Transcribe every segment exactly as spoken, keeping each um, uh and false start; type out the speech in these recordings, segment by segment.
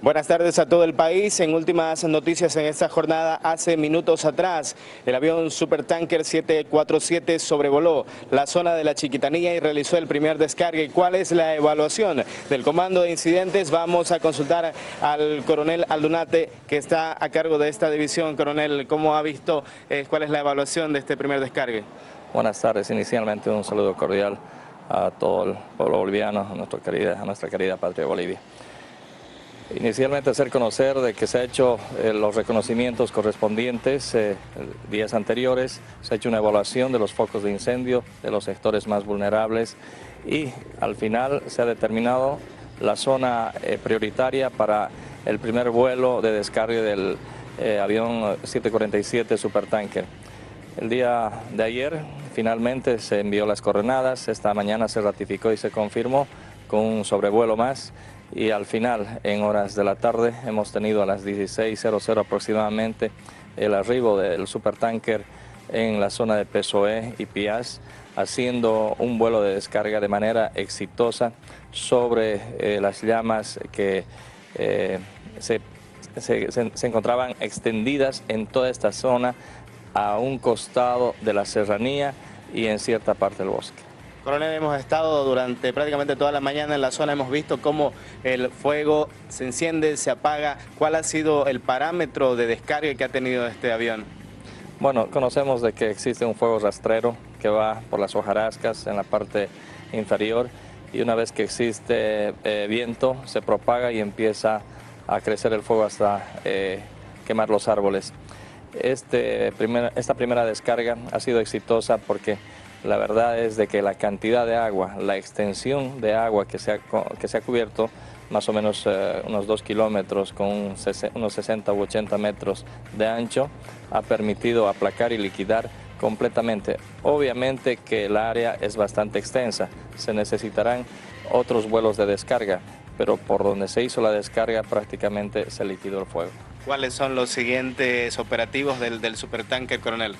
Buenas tardes a todo el país. En últimas noticias en esta jornada, hace minutos atrás, el avión Supertanker siete cuatro siete sobrevoló la zona de la Chiquitanía y realizó el primer descargue. ¿Cuál es la evaluación del Comando de Incidentes? Vamos a consultar al coronel Aldunate, que está a cargo de esta división. Coronel, ¿cómo ha visto, eh, cuál es la evaluación de este primer descargue? Buenas tardes. Inicialmente un saludo cordial a todo el pueblo boliviano, a nuestra querida, a nuestra querida patria Bolivia. Inicialmente hacer conocer de que se ha hecho eh, los reconocimientos correspondientes eh, días anteriores, se ha hecho una evaluación de los focos de incendio de los sectores más vulnerables y al final se ha determinado la zona eh, prioritaria para el primer vuelo de descargue del eh, avión siete cuarenta y siete Supertanker. El día de ayer finalmente se envió las coordenadas, esta mañana se ratificó y se confirmó con un sobrevuelo más. Y al final, en horas de la tarde, hemos tenido a las dieciséis cero cero aproximadamente el arribo del Supertanker en la zona de Pezoé y Piaz, haciendo un vuelo de descarga de manera exitosa sobre eh, las llamas que eh, se, se, se, se encontraban extendidas en toda esta zona a un costado de la serranía y en cierta parte del bosque. Coronel, hemos estado durante prácticamente toda la mañana en la zona, hemos visto cómo el fuego se enciende, se apaga. ¿Cuál ha sido el parámetro de descarga que ha tenido este avión? Bueno, conocemos de que existe un fuego rastrero que va por las hojarascas en la parte inferior y una vez que existe eh, viento se propaga y empieza a crecer el fuego hasta eh, quemar los árboles. Este primer, esta primera descarga ha sido exitosa porque la verdad es de que la cantidad de agua, la extensión de agua que se ha, que se ha cubierto, más o menos eh, unos dos kilómetros con unos sesenta u ochenta metros de ancho, ha permitido aplacar y liquidar completamente. Obviamente que el área es bastante extensa, se necesitarán otros vuelos de descarga, pero por donde se hizo la descarga prácticamente se liquidó el fuego. ¿Cuáles son los siguientes operativos del, del Supertanker, coronel?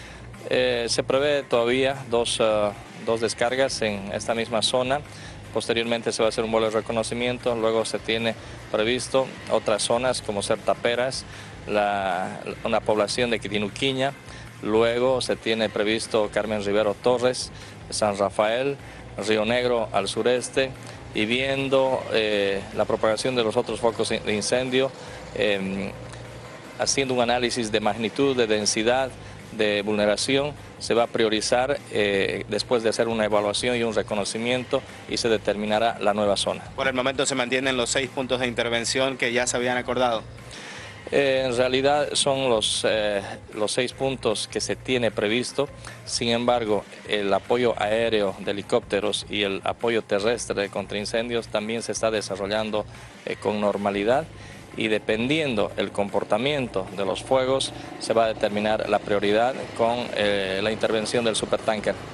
Eh, se prevé todavía dos, uh, dos descargas en esta misma zona. Posteriormente se va a hacer un vuelo de reconocimiento, luego se tiene previsto otras zonas como ser Taperas, la, una población de Quitinuquiña, luego se tiene previsto Carmen Rivero Torres, San Rafael, Río Negro al sureste y viendo eh, la propagación de los otros focos de incendio, eh, haciendo un análisis de magnitud, de densidad, de vulneración, se va a priorizar eh, después de hacer una evaluación y un reconocimiento y se determinará la nueva zona. Por el momento se mantienen los seis puntos de intervención que ya se habían acordado. Eh, en realidad son los, eh, los seis puntos que se tiene previsto, sin embargo el apoyo aéreo de helicópteros y el apoyo terrestre contra incendios también se está desarrollando eh, con normalidad. Y dependiendo el comportamiento de los fuegos se va a determinar la prioridad con eh, la intervención del Supertanker.